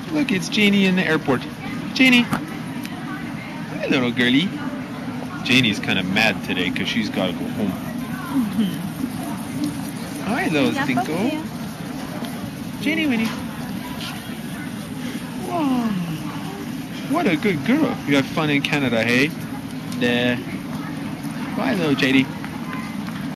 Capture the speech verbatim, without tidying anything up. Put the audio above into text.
Look, it's Janie in the airport. Janie. Hi, little girlie. Janie's kind of mad today because she's got to go home. Hi, little Stinko. Janie Winnie. Wow. What a good girl. You have fun in Canada, hey? Nah. Bye, little J D.